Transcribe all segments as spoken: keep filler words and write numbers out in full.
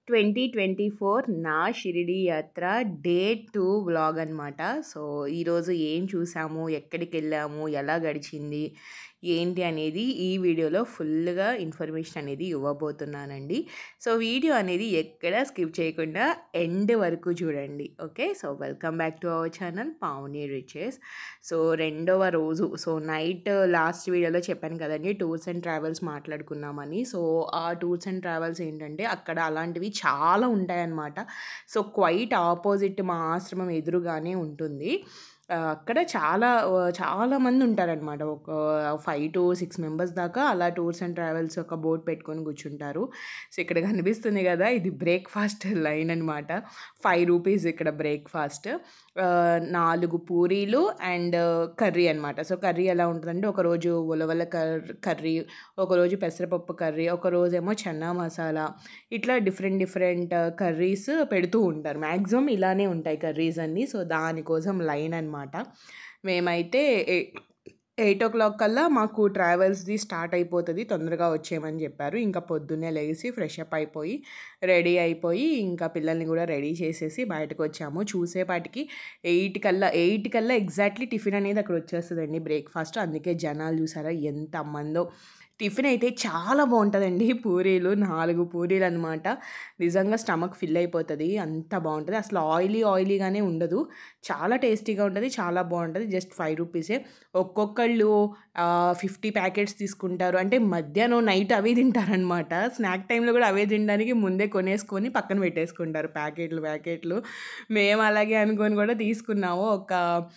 Twenty twenty four నా షిరిడీ యాత్ర day two vlog అనమాట. సో ఈరోజు ఏం చూసాము, ఎక్కడికెళ్ళాము, ఎలా గడిచింది, ఏంటి అనేది ఈ వీడియోలో ఫుల్గా ఇన్ఫర్మేషన్ అనేది ఇవ్వబోతున్నానండి. సో వీడియో అనేది ఎక్కడ స్కిప్ చేయకుండా ఎండ్ వరకు చూడండి. Okay, so welcome back to our channel Pavani riches. So రెండవ రోజు, సో నైట్ లాస్ట్ వీడియోలో చెప్పాను కదండి టూర్స్ అండ్ ట్రావెల్స్ మాట్లాడుకున్నామని. సో ఆ టూర్స్ అండ్ ట్రావెల్స్ ఏంటంటే అక్కడ అలాంటివి చాలా ఉంటాయన్నమాట. సో క్వైట్ ఆపోజిట్ మా ఆశ్రమం ఎదురుగానే ఉంటుంది. అక్కడ చాలా చాలా మంది ఉంటారనమాట. ఒక ఫైవ్ టు సిక్స్ మెంబర్స్ దాకా అలా టూర్స్ అండ్ ట్రావెల్స్ ఒక బోట్ పెట్టుకొని కూర్చుంటారు. సో ఇక్కడ కనిపిస్తుంది కదా, ఇది బ్రేక్ఫాస్ట్ లైన్ అనమాట. ఫైవ్ రూపీస్ ఇక్కడ బ్రేక్ఫాస్ట్. నాలుగు పూరీలు అండ్ కర్రీ అనమాట. సో కర్రీ ఎలా ఉంటుందంటే ఒకరోజు ఉలవల కర్ కర్రీ, ఒకరోజు పెసరపప్పు కర్రీ, ఒకరోజేమో చన్నా మసాలా, ఇట్లా డిఫరెంట్ డిఫరెంట్ కర్రీస్ పెడుతూ ఉంటారు. మ్యాక్సిమం ఇలానే ఉంటాయి కర్రీస్ అన్నీ. సో దానికోసం లైన్ అనమాట. మేమైతే ఎయిట్ ఓ క్లాక్ కల్లా మాకు ట్రావెల్స్ది స్టార్ట్ అయిపోతుంది, తొందరగా వచ్చేయమని చెప్పారు. ఇంకా పొద్దున్నే లేచి ఫ్రెష్ అప్ అయిపోయి రెడీ అయిపోయి ఇంకా పిల్లల్ని కూడా రెడీ చేసేసి బయటకు వచ్చాము. చూసేపాటికి ఎయిట్ కల్లా ఎయిట్ కల్లా ఎగ్జాక్ట్లీ టిఫిన్ అనేది అక్కడ వచ్చేస్తుందండి, బ్రేక్ఫాస్ట్. అందుకే జనాలు చూసారా ఎంత మందో. టిఫిన్ అయితే చాలా బాగుంటుందండి. పూరీలు నాలుగు పూరీలు అనమాట. నిజంగా స్టమక్ ఫిల్ అయిపోతుంది, అంత బాగుంటుంది. అసలు ఆయిలీ ఆయిలీగానే ఉండదు, చాలా టేస్టీగా ఉంటుంది, చాలా బాగుంటుంది. జస్ట్ ఫైవ్ రూపీసే. ఒక్కొక్కళ్ళు ఫిఫ్టీ ప్యాకెట్స్ తీసుకుంటారు. అంటే మధ్యాహ్నం నైట్ అవే తింటారనమాట. స్నాక్ టైంలో కూడా అవే తినడానికి ముందే కొనేసుకొని పక్కన పెట్టేసుకుంటారు ప్యాకెట్లు ప్యాకెట్లు. మేము అలాగే అనుకొని కూడా తీసుకున్నాము. ఒక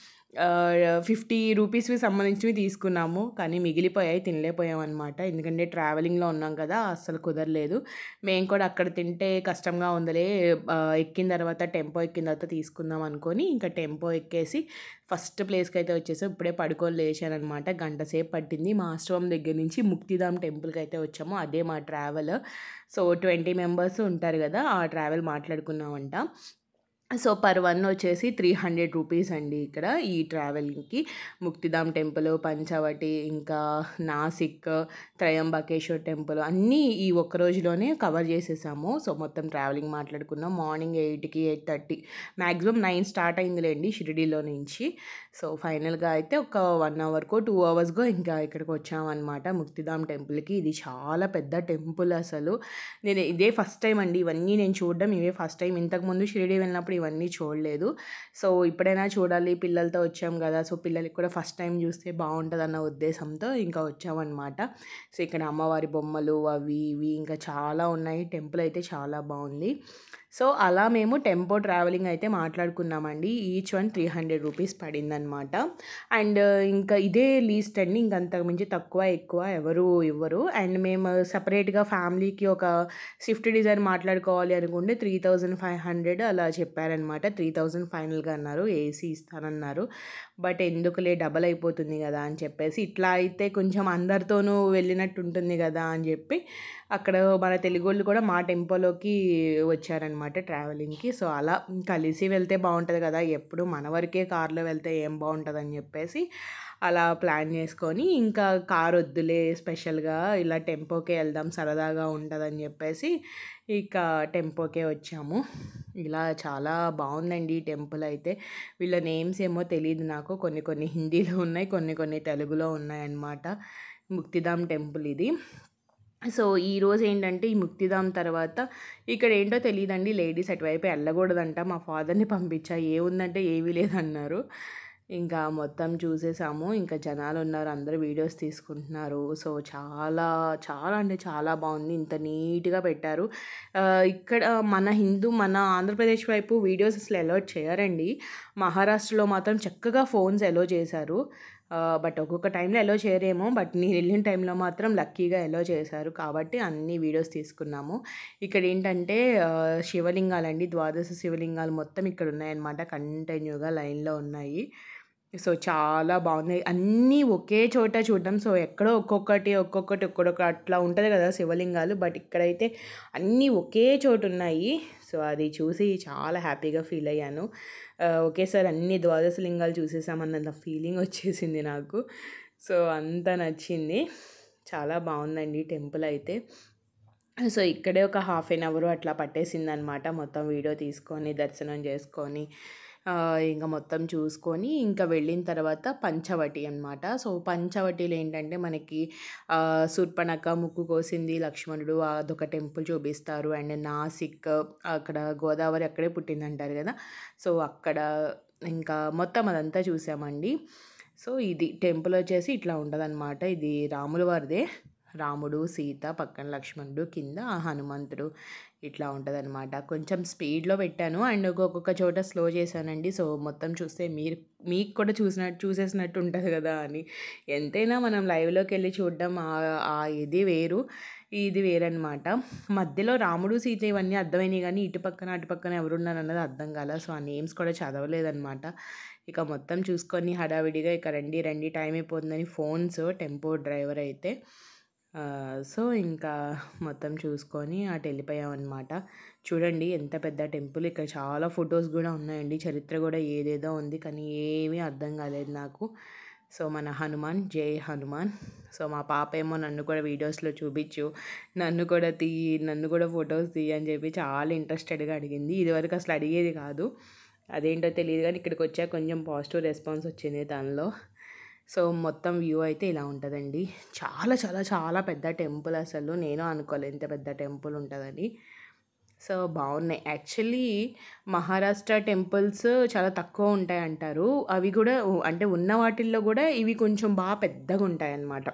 ఫిఫ్టీ రూపీస్కి సంబంధించినవి తీసుకున్నాము, కానీ మిగిలిపోయాయి, తినలేకపోయాం అనమాట. ఎందుకంటే ట్రావెలింగ్లో ఉన్నాం కదా, అస్సలు కుదరలేదు. మేము కూడా అక్కడ తింటే కష్టంగా ఉందలే, ఎక్కిన తర్వాత టెంపో ఎక్కిన తర్వాత తీసుకుందాం అనుకొని ఇంకా టెంపో ఎక్కేసి ఫస్ట్ ప్లేస్కి అయితే వచ్చేసాం. ఇప్పుడే పడుకొని లేచానమాట. గంట సేపు పట్టింది. మా ఆశ్రమం దగ్గర నుంచి ముక్తిధామ్ టెంపుల్కి అయితే వచ్చాము. అదే మా ట్రావెల్. సో ట్వంటీ మెంబర్స్ ఉంటారు కదా, ఆ ట్రావెల్ మాట్లాడుకున్నామంట. సో పర్ వన్ వచ్చేసి త్రీ హండ్రెడ్ రూపీస్ అండి ఇక్కడ ఈ ట్రావెలింగ్కి. ముక్తిధామ్ టెంపుల్, పంచవటి, ఇంకా నాసిక్, త్రయంబకేశ్వర్ టెంపుల్ అన్నీ ఈ ఒక్క రోజులోనే కవర్ చేసేసాము. సో మొత్తం ట్రావెలింగ్ మాట్లాడుకున్నాం. మార్నింగ్ ఎయిట్కి eight thirty maximum nine start అయిందిలేండి షిరిడీలో నుంచి. సో ఫైనల్గా అయితే ఒక వన్ అవర్కో టూ అవర్స్కో ఇంకా ఇక్కడికి వచ్చామన్నమాట ముక్తిధామ్ టెంపుల్కి. ఇది చాలా పెద్ద టెంపుల్ అసలు. నేను ఇదే ఫస్ట్ టైం అండి ఇవన్నీ నేను చూడడం, ఇవే ఫస్ట్ టైం. ఇంతకుముందు షిరిడీ వెళ్ళినప్పుడు ఇవన్నీ చూడలేదు. సో ఇప్పుడైనా చూడాలి, పిల్లలతో వచ్చాం కదా, సో పిల్లలకి కూడా ఫస్ట్ టైం చూస్తే బాగుంటుంది అన్న ఉద్దేశంతో ఇంకా వచ్చామన్నమాట. సో ఇక్కడ అమ్మవారి బొమ్మలు అవి ఇవి ఇంకా చాలా ఉన్నాయి. టెంపుల్ అయితే చాలా బాగుంది. సో అలా మేము టెంపో ట్రావెలింగ్ అయితే మాట్లాడుకున్నామండి. Each one three hundred rupees పడిందనమాట. అండ్ ఇంకా ఇదే లీస్ట్ అండి, ఇంకంతకు మించి తక్కువ ఎక్కువ ఎవరు ఇవ్వరు. అండ్ మేము సపరేట్గా ఫ్యామిలీకి ఒక స్విఫ్ట్ డిజైర్ మాట్లాడుకోవాలి అనుకుంటే త్రీ థౌజండ్ ఫైవ్ హండ్రెడ్ అలా చెప్పారనమాట. త్రీ థౌజండ్ ఫైనల్గా అన్నారు, ఏసీ ఇస్తానన్నారు. బట్ ఎందుకులే డబల్ అయిపోతుంది కదా అని చెప్పేసి, ఇట్లా అయితే కొంచెం అందరితోనూ వెళ్ళినట్టు ఉంటుంది కదా అని చెప్పి అక్కడ మన తెలుగు వాళ్ళు కూడా మా టెంపోలోకి వచ్చారనమాట ట్రావెలింగ్కి. సో అలా కలిసి వెళ్తే బాగుంటుంది కదా, ఎప్పుడు మన వరకే కార్లో వెళ్తే ఏం బాగుంటుంది అని చెప్పేసి అలా ప్లాన్ చేసుకొని ఇంకా కార్ వద్దులే, స్పెషల్గా ఇలా టెంపోకే వెళ్దాం సరదాగా ఉంటుందని చెప్పేసి ఇక టెంపోకే వచ్చాము. ఇలా చాలా బాగుందండి ఈ టెంపుల్ అయితే. వీళ్ళ నేమ్స్ ఏమో తెలియదు నాకు, కొన్ని కొన్ని హిందీలో ఉన్నాయి, కొన్ని కొన్ని తెలుగులో ఉన్నాయన్నమాట. ముక్తిధామ్ టెంపుల్ ఇది. సో ఈరోజు ఏంటంటే ఈ ముక్తిధామ్ తర్వాత ఇక్కడ ఏంటో తెలియదండి, లేడీస్ అటువైపు వెళ్ళకూడదంట. మా ఫాదర్ని పంపించా, ఏముందంటే ఏమీ లేదన్నారు. ఇంకా మొత్తం చూసేసాము. ఇంకా జనాలు ఉన్నారు, అందరూ వీడియోస్ తీసుకుంటున్నారు. సో చాలా చాలా అంటే చాలా బాగుంది, ఇంత నీట్గా పెట్టారు. ఇక్కడ మన హిందూ మన ఆంధ్రప్రదేశ్ వైపు వీడియోస్ అసలు అలౌ చేయరండి. మహారాష్ట్రలో మాత్రం చక్కగా ఫోన్స్ అలౌ చేశారు. బట్ ఒక్కొక్క టైంలో అలౌ చేయరేమో, బట్ నేను వెళ్ళిన టైంలో మాత్రం లక్కీగా అలౌ చేశారు కాబట్టి అన్ని వీడియోస్ తీసుకున్నాము. ఇక్కడ ఏంటంటే శివలింగాలండి, ద్వాదశ శివలింగాలు మొత్తం ఇక్కడ ఉన్నాయన్నమాట, కంటిన్యూగా లైన్లో ఉన్నాయి. సో చాలా బాగున్నాయి అన్నీ ఒకే చోట చూడడం. సో ఎక్కడో ఒక్కొక్కటి ఒక్కొక్కటి ఒక్కొక్క అట్లా ఉంటుంది కదా శివలింగాలు, బట్ ఇక్కడైతే అన్నీ ఒకే చోటు ఉన్నాయి. సో అది చూసి చాలా హ్యాపీగా ఫీల్ అయ్యాను. ఒకేసారి అన్ని ద్వాదశ లింగాలు చూసేసామన్నంత ఫీలింగ్ వచ్చేసింది నాకు. సో అంత నచ్చింది, చాలా బాగుందండి టెంపుల్ అయితే. సో ఇక్కడే ఒక హాఫ్ ఎన్ అవర్ అట్లా పట్టేసిందనమాట. మొత్తం వీడియో తీసుకొని దర్శనం చేసుకొని ఇంకా మొత్తం చూసుకొని ఇంకా వెళ్ళిన తర్వాత పంచవటి అనమాట. సో పంచవటిలో ఏంటంటే మనకి శూర్పణఖ ముక్కు కోసింది లక్ష్మణుడు, అదొక టెంపుల్ చూపిస్తారు. అండ్ నాసిక్, అక్కడ గోదావరి అక్కడే పుట్టిందంటారు కదా, సో అక్కడ ఇంకా మొత్తం అదంతా చూసామండి. సో ఇది టెంపుల్ వచ్చేసి ఇట్లా ఉంటుందన్నమాట. ఇది రాముల వారిదే, రాముడు సీత పక్కన లక్ష్మణుడు కింద హనుమంతుడు ఇట్లా ఉంటుందన్నమాట. కొంచెం స్పీడ్లో పెట్టాను అండ్ ఒక్కొక్క చోట స్లో చేశానండి. సో మొత్తం చూస్తే మీరు మీకు కూడా చూసినట్టు చూసేసినట్టు ఉంటుంది కదా అని. ఎంతైనా మనం లైవ్లోకి వెళ్ళి చూడడం ఆ ఇది వేరు, ఇది వేరనమాట. మధ్యలో రాముడు సీత ఇవన్నీ అర్థమైనాయి కానీ ఇటు పక్కన అటు పక్కన ఎవరున్నారు అన్నది అర్థం కాల. సో ఆ నేమ్స్ కూడా చదవలేదన్నమాట. ఇక మొత్తం చూసుకొని హడావిడిగా ఇక రండి రండి టైం అయిపోతుందని ఫోన్స్ టెంపో డ్రైవర్ అయితే. సో ఇంకా మొత్తం చూసుకొని అటు వెళ్ళిపోయామన్నమాట. చూడండి ఎంత పెద్ద టెంపుల్. ఇక్కడ చాలా ఫొటోస్ కూడా ఉన్నాయండి, చరిత్ర కూడా ఏదేదో ఉంది కానీ ఏమీ అర్థం కాలేదు నాకు. సో మన హనుమాన్, జై హనుమాన్. సో మా పాప ఏమో నన్ను కూడా వీడియోస్లో చూపించు, నన్ను కూడా తీయి, నన్ను కూడా ఫొటోస్ తీయి అని చెప్పి చాలా ఇంట్రెస్టెడ్గా అడిగింది. ఇదివరకు అసలు అడిగేది కాదు, అదేంటో తెలియదు కానీ ఇక్కడికి వచ్చాక కొంచెం పాజిటివ్ రెస్పాన్స్ వచ్చింది దానిలో. సో మొత్తం వ్యూ అయితే ఇలా ఉంటుందండి. చాలా చాలా చాలా పెద్ద టెంపుల్, అసలు నేను అనుకోలేదు ఇంత పెద్ద టెంపుల్ ఉంటుందని. సో బాగున్నాయి. యాక్చువల్లీ మహారాష్ట్ర టెంపుల్స్ చాలా తక్కువ ఉంటాయి అంటారు, అవి కూడా అంటే ఉన్న వాటిల్లో కూడా ఇవి కొంచెం బాగా పెద్దగా ఉంటాయి అన్నమాట.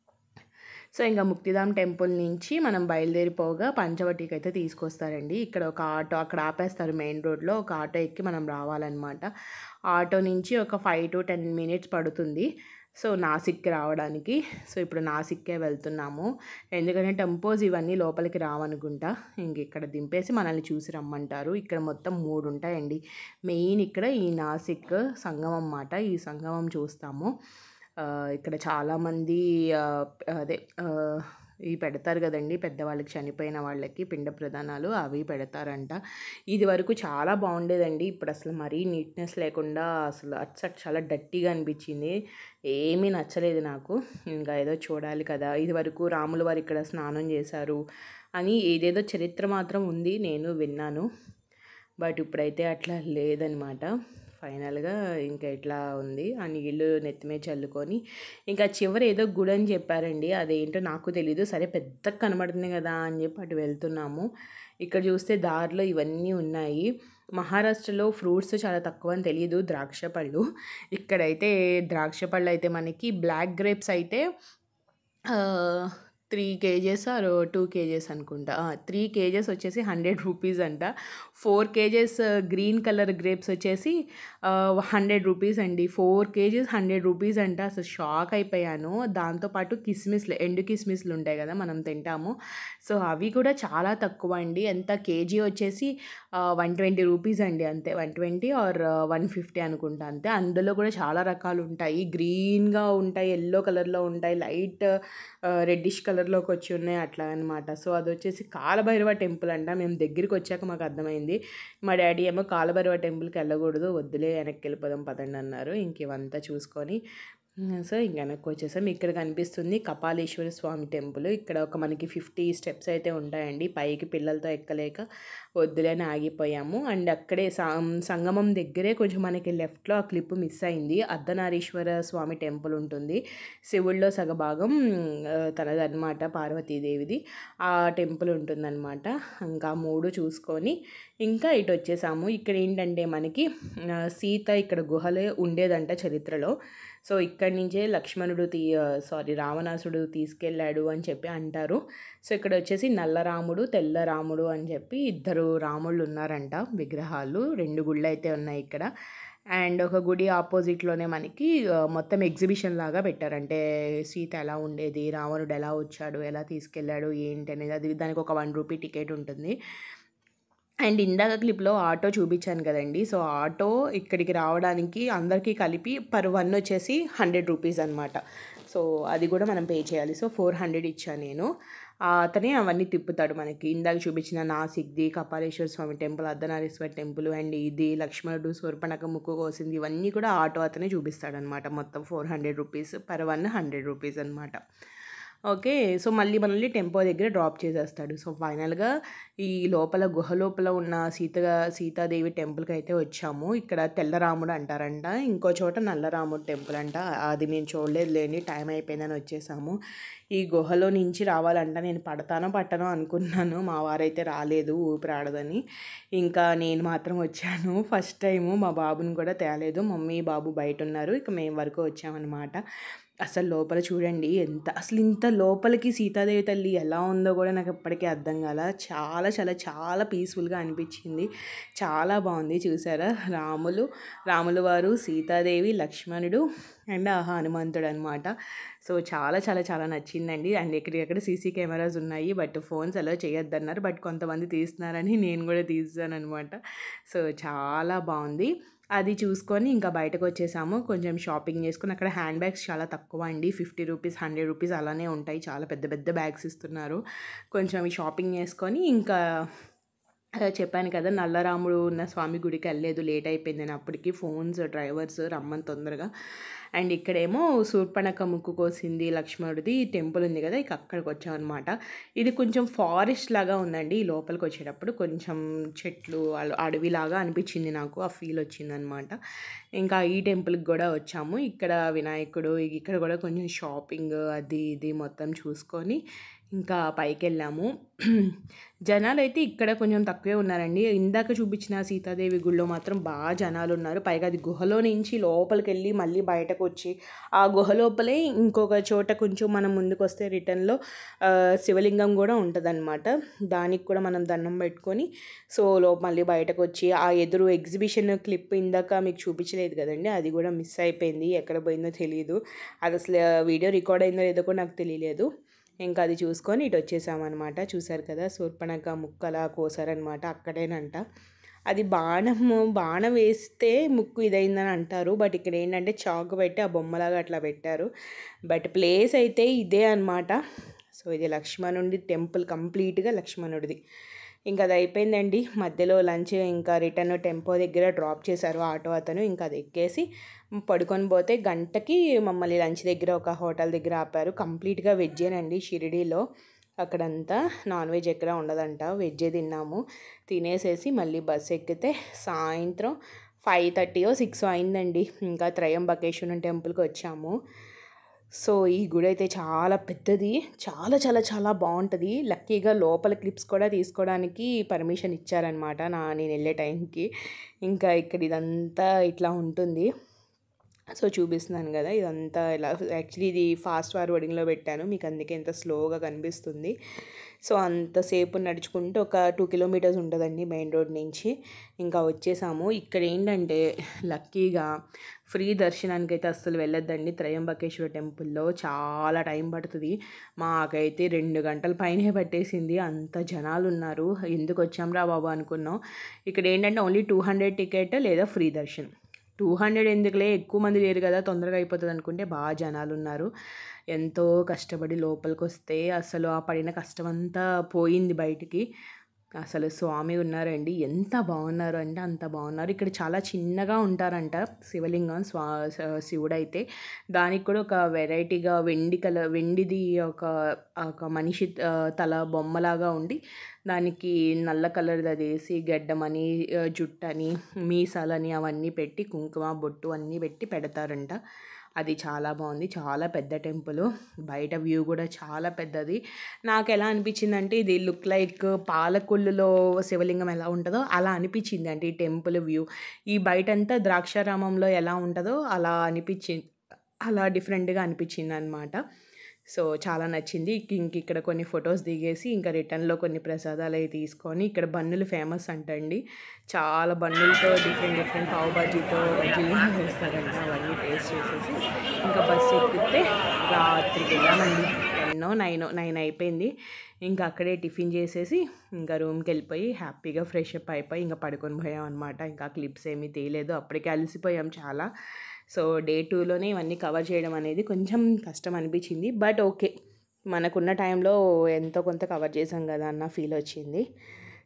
సో ఇంకా ముక్తిధామ్ టెంపుల్ నుంచి మనం బయలుదేరిపోగా పంచవటికి అయితే తీసుకొస్తారండి. ఇక్కడ ఒక ఆటో అక్కడ ఆపేస్తారు మెయిన్ రోడ్లో, ఒక ఆటో ఎక్కి మనం రావాలన్నమాట. ఆటో నుంచి ఒక ఫైవ్ టు టెన్ మినిట్స్ పడుతుంది సో నాసిక్కి రావడానికి. సో ఇప్పుడు నాసిక్కే వెళ్తున్నాము, ఎందుకంటే టెంపోస్ ఇవన్నీ లోపలికి రావనుకుంటా. ఇంక ఇక్కడ దింపేసి మనల్ని చూసి రమ్మంటారు. ఇక్కడ మొత్తం మూడు ఉంటాయండి మెయిన్. ఇక్కడ ఈ నాసిక్ సంగమం అన్నమాట, ఈ సంగమం చూస్తాము. ఇక్కడ చాలామంది అదే ఇవి పెడతారు కదండి పెద్దవాళ్ళకి, చనిపోయిన వాళ్ళకి పిండ ప్రదానాలు అవి పెడతారంట. ఇది వరకు చాలా బాగుండేదండి, ఇప్పుడు అసలు మరీ నీట్నెస్ లేకుండా అసలు అటు చాలా డట్టీగా అనిపించింది, ఏమీ నచ్చలేదు నాకు. ఇంకా ఏదో చూడాలి కదా, ఇది వరకు రాముల వారు ఇక్కడ స్నానం చేశారు అని ఏదేదో చరిత్ర మాత్రం ఉంది, నేను విన్నాను. బట్ ఇప్పుడైతే అట్లా లేదనమాట. ఫైనల్గా ఇంకా ఇట్లా ఉంది, ఆ నీళ్ళు నెత్తిమే చల్లుకొని ఇంకా చివరి ఏదో గుడి అని చెప్పారండి, అదేంటో నాకు తెలీదు. సరే పెద్దగా కనబడుతుంది కదా అని చెప్పి అటు వెళ్తున్నాము. ఇక్కడ చూస్తే దారిలో ఇవన్నీ ఉన్నాయి. మహారాష్ట్రలో ఫ్రూట్స్ చాలా తక్కువ అని తెలియదు, ద్రాక్ష పళ్ళు. ఇక్కడైతే ద్రాక్ష పళ్ళు అయితే మనకి బ్లాక్ గ్రేప్స్ అయితే three kgs or two kgs అనుకుంటా, త్రీ కేజెస్ వచ్చేసి హండ్రెడ్ రూపీస్ అంట. Four kgs green colour grapes వచ్చేసి హండ్రెడ్ రూపీస్ అండి. ఫోర్ కేజెస్ హండ్రెడ్ రూపీస్ అంట. అసలు షాక్ అయిపోయాను. దాంతోపాటు కిస్మిస్లు, ఎండు కిస్మిస్లు ఉంటాయి కదా మనం తింటాము, సో అవి కూడా చాలా తక్కువ అండి. ఎంత కేజీ వచ్చేసి వన్ ట్వంటీ రూపీస్ అండి, అంతే one twenty or one fifty అనుకుంటా అంతే. అందులో కూడా చాలా రకాలు ఉంటాయి, గ్రీన్గా ఉంటాయి, ఎల్లో కలర్లో ఉంటాయి, లైట్ రెడ్డిష్ కలర్లోకి వచ్చి ఉన్నాయి అట్లా అనమాట. సో అది వచ్చేసి కాలభైరవ టెంపుల్ అంట. మేము దగ్గరికి వచ్చాక మాకు అర్థమైంది. మా డాడీ ఏమో కాలభైరవ టెంపుల్కి వెళ్ళకూడదు, వద్దులే వెనక్కి వెళ్ళిపోదాం పదండి అన్నారు. ఇంక ఇవంతా చూసుకొని సో ఇంక వెనక్కి వచ్చేసాం. ఇక్కడ కనిపిస్తుంది కపాలేశ్వర స్వామి టెంపుల్. ఇక్కడ ఒక మనకి ఫిఫ్టీ స్టెప్స్ అయితే ఉంటాయండి, పైకి పిల్లలతో ఎక్కలేక వద్దులేని ఆగిపోయాము. అండ్ అక్కడే సంగమం దగ్గరే కొంచెం మనకి లెఫ్ట్లో ఆ క్లిప్ మిస్ అయింది, అర్ధనారీశ్వర స్వామి టెంపుల్ ఉంటుంది. శివుల్లో సగభాగం తనదన్నమాట, పార్వతీదేవిది ఆ టెంపుల్ ఉంటుందన్నమాట. ఇంకా మూడు చూసుకొని ఇంకా ఇటు వచ్చేసాము. ఇక్కడ ఏంటంటే మనకి సీత ఇక్కడ గుహలే ఉండేదంట చరిత్రలో. సో ఇక్కడి నుంచే లక్ష్మణుడు తీ సారీ రావణాసుడు తీసుకెళ్ళాడు అని చెప్పి అంటారు. సో ఇక్కడ వచ్చేసి నల్ల రాముడు, తెల్ల రాముడు అని చెప్పి ఇద్దరు రాముళ్ళు ఉన్నారంట, విగ్రహాలు. రెండు గుళ్ళు అయితే ఉన్నాయి ఇక్కడ. అండ్ ఒక గుడి ఆపోజిట్లోనే మనకి మొత్తం ఎగ్జిబిషన్ లాగా పెట్టారు, అంటే సీత ఎలా ఉండేది, రావణుడు ఎలా వచ్చాడు, ఎలా తీసుకెళ్ళాడు ఏంటి అనేది. అది దానికి ఒక వన్ రూపీ టికెట్ ఉంటుంది. అండ్ ఇందాక క్లిప్లో ఆటో చూపించాను కదండి, సో ఆటో ఇక్కడికి రావడానికి అందరికీ కలిపి పర్ వన్ వచ్చేసి హండ్రెడ్ రూపీస్ అనమాట. సో అది కూడా మనం పే చేయాలి. సో ఫోర్ హండ్రెడ్ ఇచ్చాను నేను. అతనే అవన్నీ తిప్పుతాడు మనకి. ఇందాక చూపించిన నాసిక్ది, Kapaleshwara Swamy temple, Ardhanarishwara temple, and ఇది లక్ష్మణుడు శూర్పణఖ ముక్కు కోసింది, ఇవన్నీ కూడా ఆటో అతనే చూపిస్తాడనమాట. మొత్తం four hundred rupees per one, hundred rupees అనమాట. ఓకే. సో, మళ్ళీ మనల్ని టెంపో దగ్గర డ్రాప్ చేసేస్తాడు. సో, ఫైనల్‌గా ఈ లోపల గుహ లోపల ఉన్న సీతగా సీతాదేవి టెంపుల్‌కైతే వచ్చాము. ఇక్కడ తెల్లరాముడు అంటారంట. ఇంకో చోట నల్లరాముడు టెంపుల్ అంట. అది మేము చూడలేదులేండి. టైం అయిపోయిందని వచ్చేసాము. ఈ గుహలో నుంచి రావాలంట నేను పడతానో పట్టనో అనుకున్నాను. మా వారైతే రాలేదు ఊపిరాడదని. ఇంకా నేను మాత్రం వచ్చాను. ఫస్ట్ టైము మా బాబుని కూడా తేలేదు. మమ్మీ, బాబు బయటున్నారు. ఇక మేము వరకు వచ్చామన్నమాట. అసలు లోపల చూడండి ఎంత అసలు ఇంత లోపలికి సీతాదేవి తల్లి ఎలా ఉందో కూడా నాకు ఇప్పటికీ అర్థం కాల. చాలా చాలా చాలా పీస్ఫుల్గా అనిపించింది. చాలా బాగుంది. చూసారా, రాములు రాములు వారు, సీతాదేవి, లక్ష్మణుడు అండ్ ఆ హనుమంతుడు అనమాట. సో చాలా చాలా చాలా నచ్చిందండి. అండ్ ఎక్కడికక్కడ సీసీ కెమెరాస్ ఉన్నాయి. బట్ ఫోన్స్ అలో చేయొద్దన్నారు. బట్ కొంతమంది తీస్తున్నారని నేను కూడా తీస్తాను అనమాట. సో చాలా బాగుంది. అది చూసుకొని ఇంకా బయటకు వచ్చేసాము. కొంచెం షాపింగ్ చేసుకొని అక్కడ హ్యాండ్ బ్యాగ్స్ చాలా తక్కువ అండి. ఫిఫ్టీ రూపీస్ హండ్రెడ్ రూపీస్ అలానే ఉంటాయి. చాలా పెద్ద పెద్ద బ్యాగ్స్ ఇస్తున్నారు. కొంచెం షాపింగ్ చేసుకొని ఇంకా చెప్పాను కదా, నల్లరాముడు ఉన్న స్వామి గుడికి వెళ్ళలేదు, లేట్ అయిపోయిందని. అప్పటికి ఫోన్స్ డ్రైవర్స్ రమ్మని తొందరగా. అండ్ ఇక్కడేమో శూర్పణఖ ముక్కు కోసింది లక్ష్మణుడిది టెంపుల్ ఉంది కదా, ఇక అక్కడికి వచ్చామన్నమాట. ఇది కొంచెం ఫారెస్ట్ లాగా ఉందండి. ఈ లోపలికి వచ్చేటప్పుడు కొంచెం చెట్లు అడవిలాగా అనిపించింది నాకు. ఆ ఫీల్ వచ్చిందనమాట. ఇంకా ఈ టెంపుల్కి కూడా వచ్చాము. ఇక్కడ వినాయకుడు, ఇక్కడ కూడా కొంచెం షాపింగ్ అది ఇది మొత్తం చూసుకొని ఇంకా పైకి వెళ్ళాము. జనాలు అయితే ఇక్కడ కొంచెం తక్కువే ఉన్నారండి. ఇందాక చూపించిన సీతాదేవి గుళ్ళో మాత్రం బాగా జనాలు ఉన్నారు. పైగా అది గుహలో నుంచి లోపలికి వెళ్ళి మళ్ళీ బయటకు వచ్చి ఆ గుహ లోపలే ఇంకొక చోట కొంచెం మనం ముందుకు వస్తే రిటర్న్లో శివలింగం కూడా ఉంటుందన్నమాట. దానికి కూడా మనం దండం పెట్టుకొని సో లో మళ్ళీ బయటకు వచ్చి ఆ ఎదురు ఎగ్జిబిషన్ క్లిప్ ఇందాక మీకు చూపించలేదు కదండి, అది కూడా మిస్ అయిపోయింది. ఎక్కడ పోయిందో తెలియదు. అది అసలు వీడియో రికార్డ్ అయిందో లేదో కూడా నాకు తెలియలేదు. ఇంకా అది చూసుకొని ఇటు వచ్చేసామన్నమాట. చూసారు కదా, శూర్పణఖ ముక్కలా కోసారనమాట. అక్కడేనంట అది బాణము బాణం వేస్తే ముక్కు ఇదైందని అంటారు. బట్ ఇక్కడ ఏంటంటే చాకు పెట్టి ఆ బొమ్మలాగా అట్లా పెట్టారు. బట్ ప్లేస్ అయితే ఇదే అనమాట. సో ఇది లక్ష్మణుడి టెంపుల్, కంప్లీట్గా లక్ష్మణుడిది. ఇంకా అది అయిపోయిందండి. మధ్యలో లంచ్ ఇంకా రిటర్న్ టెంపో దగ్గర డ్రాప్ చేశారు ఆటో అతను. ఇంకా అది ఎక్కేసి పడుకొని పోతే గంటకి మమ్మల్ని లంచ్ దగ్గర ఒక హోటల్ దగ్గర ఆపారు. కంప్లీట్గా వెజ్జేనండి షిరిడీలో. అక్కడంతా నాన్ వెజ్ ఎక్కడ ఉండదంట, వెజ్జే తిన్నాము. తినేసేసి మళ్ళీ బస్సు ఎక్కితే సాయంత్రం ఫైవ్ థర్టీయో సిక్స్ అయిందండి. ఇంకా త్రయంబకేశ్వరం టెంపుల్కి వచ్చాము. సో ఈ గుడి అయితే చాలా పెద్దది, చాలా చాలా చాలా బాగుంటుంది. లక్కీగా లోపల క్లిప్స్ కూడా తీసుకోవడానికి పర్మిషన్ ఇచ్చారనమాట నా నేను వెళ్ళే టైంకి. ఇంకా ఇక్కడ ఇదంతా ఇట్లా ఉంటుంది. సో చూపిస్తున్నాను కదా, ఇదంతా ఇలా యాక్చువల్లీ ఇది ఫాస్ట్ ఫార్వర్డింగ్లో పెట్టాను మీకు, అందుకే ఎంత స్లోగా కనిపిస్తుంది. సో అంతసేపు నడుచుకుంటూ ఒక టూ కిలోమీటర్స్ ఉంటుందండి మెయిన్ రోడ్ నుంచి. ఇంకా వచ్చేసాము. ఇక్కడ ఏంటంటే లక్కీగా ఫ్రీ దర్శనానికి అయితే అస్సలు వెళ్ళొద్దండి. త్రయంబకేశ్వర టెంపుల్లో చాలా టైం పడుతుంది. మాకైతే రెండు గంటల పైనే పట్టేసింది, అంత జనాలు ఉన్నారు. ఎందుకు వచ్చాంరా బాబు అనుకున్నాం. ఇక్కడ ఏంటంటే ఓన్లీ టూ హండ్రెడ్ టికెట్ లేదా ఫ్రీ దర్శనం. టూ హండ్రెడ్ ఎందుకులే, ఎక్కువ మంది లేరు కదా, తొందరగా అయిపోతుంది అనుకుంటే బాగా జనాలు ఉన్నారు. ఎంతో కష్టపడి లోపలికి వస్తే అసలు ఆ పడిన కష్టం అంతా పోయింది బయటికి. అసలు స్వామి ఉన్నారండి, ఎంత బాగున్నారు అంటే అంత బాగున్నారు. ఇక్కడ చాలా చిన్నగా ఉంటారంట శివలింగం, స్వా శివుడైతే. దానికి కూడా ఒక వెరైటీగా వెండి కలర్ వెండిది ఒక ఒక మనిషి తల బొమ్మలాగా ఉండి దానికి నల్ల కలర్ది అది వేసి గడ్డమని జుట్టని మీసాలని అవన్నీ పెట్టి కుంకుమ బొట్టు అన్నీ పెట్టి పెడతారంట. అది చాలా బాగుంది. చాలా పెద్ద టెంపుల్, బయట వ్యూ కూడా చాలా పెద్దది. నాకు ఎలా అనిపించిందంటే ఇది లుక్ లైక్ పాలకొల్లులో శివలింగం ఎలా ఉంటుందో అలా అనిపించింది. అంటే ఈ టెంపుల్ వ్యూ ఈ బయటంతా ద్రాక్షారామంలో ఎలా ఉంటుందో అలా అనిపించింది, అలా డిఫరెంట్గా అనిపించింది అనమాట. సో చాలా నచ్చింది. ఇంక ఇక్కడ కొన్ని ఫొటోస్ దిగేసి ఇంకా రిటర్న్లో కొన్ని ప్రసాదాలు అవి తీసుకొని, ఇక్కడ బన్నులు ఫేమస్ అంటండి. చాలా బన్నులతో డిఫరెంట్ డిఫరెంట్ పావు బజ్జీతో బజ్జీలు వేస్తారంట. అవన్నీ టేస్ట్ చేసేసి ఇంకా బస్సు ఎక్కితే రాత్రికి వెళ్ళామండి. టెన్నో నైనో నైన్ అయిపోయింది. ఇంకా అక్కడే టిఫిన్ చేసేసి ఇంకా రూమ్కి వెళ్ళిపోయి హ్యాపీగా ఫ్రెష్ అప్ అయిపోయి ఇంకా పడుకొని పోయాం అనమాట. ఇంకా క్లిప్స్ ఏమీ తీయలేదు, అప్పటికే అలసిపోయాం చాలా. సో డే టూలోనే ఇవన్నీ కవర్ చేయడం అనేది కొంచెం కష్టం అనిపించింది. బట్ ఓకే, మనకున్న టైంలో ఎంతో కొంత కవర్ చేసాం కదా అన్న ఫీల్ వచ్చింది.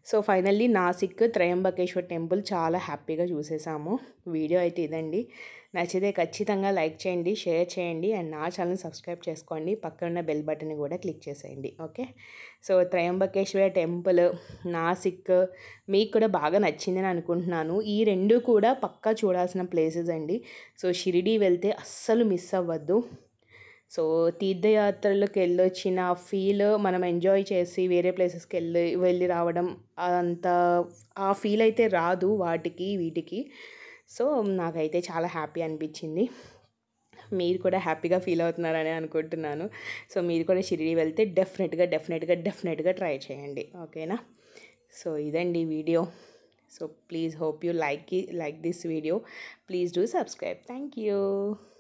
So finally Nashik Trimbakeshwar temple చాలా హ్యాపీగా చూసేసాము. వీడియో అయితే ఇదండి. నచ్చితే ఖచ్చితంగా లైక్ చేయండి, షేర్ చేయండి అండ్ నా ఛానల్ సబ్స్క్రైబ్ చేసుకోండి. పక్కన ఉన్న బెల్ బటన్ కూడా క్లిక్ చేసేయండి. Okay, so Trimbakeshwara temple, Nashik మీకు కూడా బాగా నచ్చిందని అనుకుంటున్నాను. ఈ రెండు కూడా పక్కా చూడాల్సిన ప్లేసెస్ అండి. సో షిరిడీ వెళ్తే అస్సలు మిస్ అవ్వద్దు. సో తీర్థయాత్రలకు వెళ్ళొచ్చిన ఫీల్ మనం ఎంజాయ్ చేసి వేరే ప్లేసెస్కి వెళ్ళి వెళ్ళి రావడం అంత ఆ ఫీల్ అయితే రాదు వాటికి వీటికి. సో నాకైతే చాలా హ్యాపీ అనిపించింది. మీరు కూడా హ్యాపీగా ఫీల్ అవుతున్నారని అనుకుంటున్నాను. సో మీరు కూడా షిరిడీ వెళ్తే డెఫినెట్గా డెఫినెట్గా డెఫినెట్గా ట్రై చేయండి. ఓకేనా, సో ఇదండి video. So please hope you like like this video. Please do subscribe. Thank you.